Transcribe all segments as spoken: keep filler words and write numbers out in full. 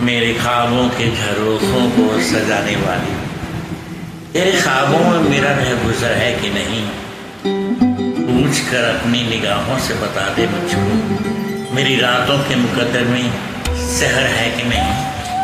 मेरे ख्वाबों के झरोखों को सजाने वाली, तेरे ख्वाबों में मेरा रहगुजर है कि नहीं, पूछ कर अपनी निगाहों से बता दे मुझको, मेरी रातों के मुकद्दर में सहर है कि नहीं।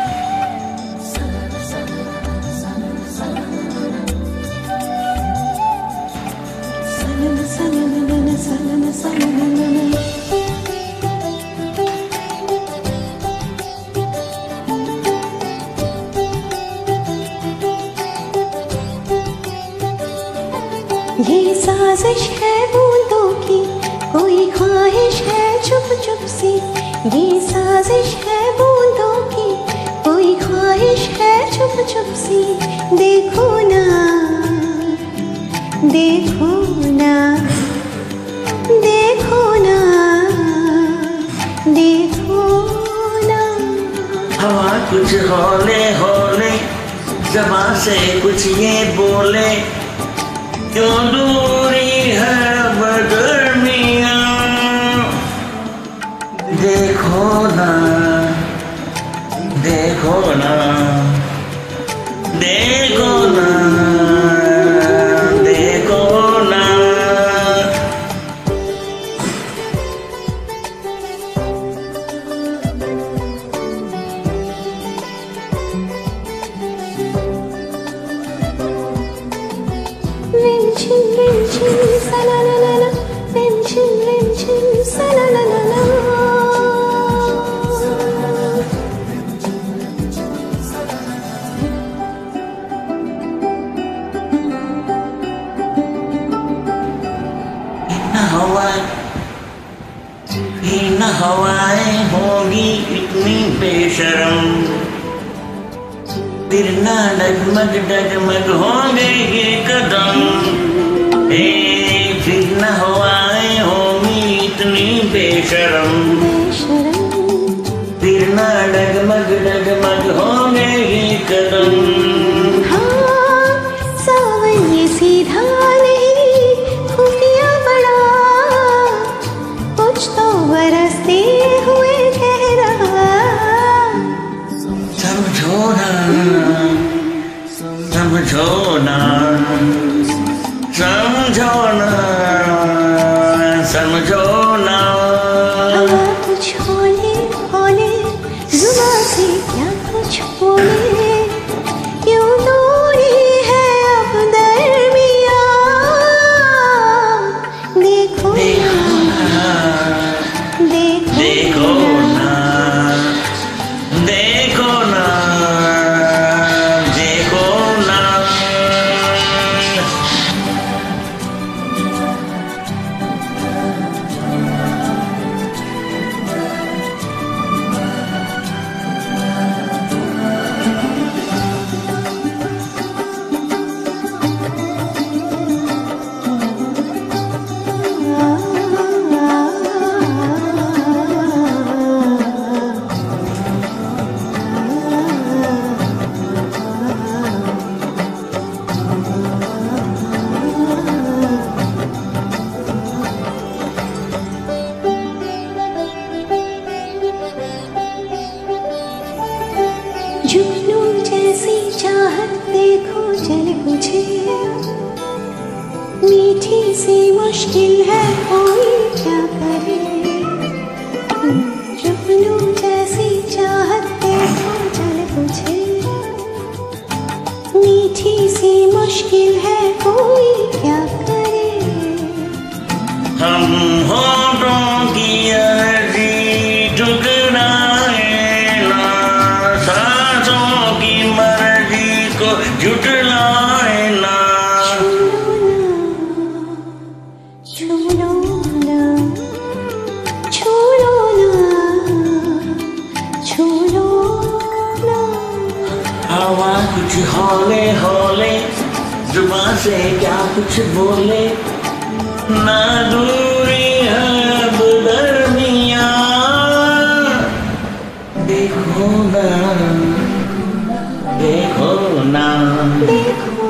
ये साजिश है बूंदों की, कोई ख्वाहिश है चुप चुप सी। ये साजिश है बूंदों की, कोई ख्वाहिश है चुप चुप सी। देखो ना देखो ना देखो ना देखो ना। हवा कुछ हौले हौले ज़बां से कुछ ये बोले, क्यों दूरी है बदरमिया। देखो ना देखो ना देखो ना देखो ना। Rim-chim, rim-chim, sa-la-la-la-la. Rim-chim, rim-chim, sa-la-la-la-la. न हवा न हवाएं होंगी इतनी बेशरम, फिर ना डगमग डगमग होंगे ये कदम। ए फिर न हवाएं होंगी इतनी बेशरम, फिर ना डगमग डगमग होंगे ये कदम। हाँ, सावन ये सीधा नहीं, खुफिया बड़ा, कुछ तो बरसते हुए कह रहा। समझो ना समझो ना समझो ना समझो ना। हवा कुछ हौले हौले जुबां से क्या कुछ बोले, क्यों दूरी है अब दरमिया। देखो ना देखो देखो ना देखो ना देखो ना। जुगनू जैसी चाहत देखो चल मुझे, मीठी सी मुश्किल है कोई क्या करे। जुगनू जैसी चाहत देखो चल मुझे, मीठी सी मुश्किल है कोई क्या करे। हम होठों की अर्जी ठुकराए ना, सांसों की मर्जी को झुठलाए ना। छू लो ना छू लो ना छू लो ना। हवा कुछ हौले हौले जुबां से क्या कुछ बोले, ना दूरी है अब दरमिया। देखो ना देखो ना देखो